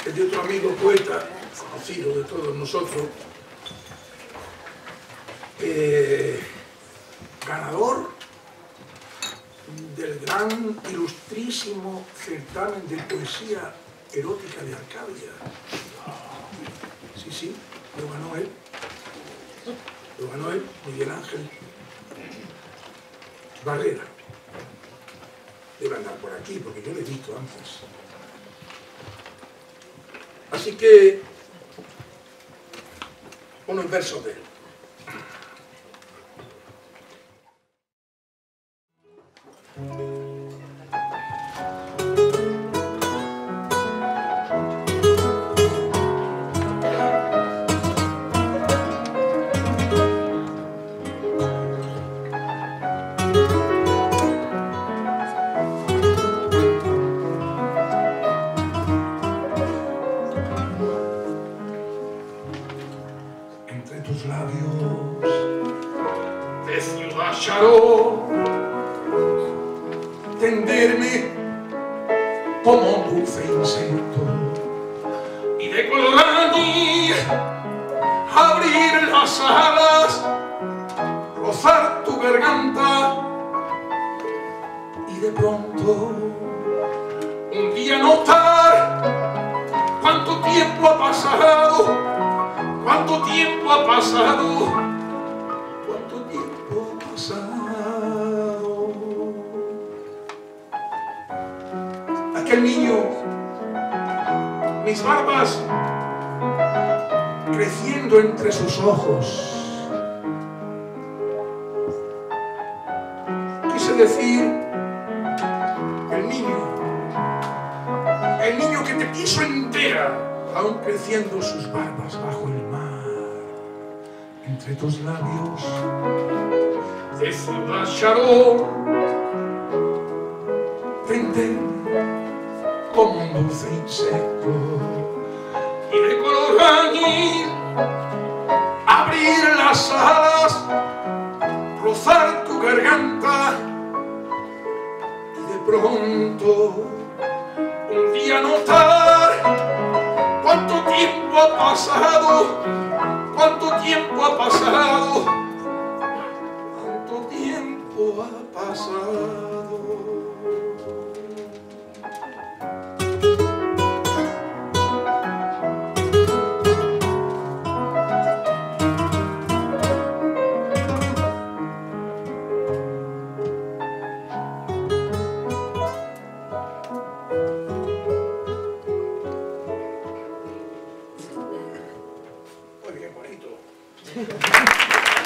es de otro amigo poeta, conocido de todos nosotros, ganador del gran, ilustrísimo certamen de poesía erótica de Arcadia. Sí, sí, lo ganó él. Lo ganó él, Miguel Ángel Barrera. Debe andar por aquí, porque yo lo he visto antes. Así que, unos versos de él. Entre tus labios de ciudad charó, tenderme como un dulce insecto y de colorani abrir las alas, rozar tu garganta y de pronto un día notar cuánto tiempo ha pasado. ¿Cuánto tiempo ha pasado? ¿Cuánto tiempo ha pasado? Aquel niño, mis barbas creciendo entre sus ojos. Quise decir, el niño que te quiso entera, aún creciendo sus barbas bajo el mar. Entre tus labios de ciudad charó, tender como un dulce insecto y de color añil abrir las alas, rozar tu garganta y de pronto un día notar cuánto tiempo ha pasado. ¿Cuánto tiempo ha pasado? ¿Cuánto tiempo ha pasado? Muy bien, bonito.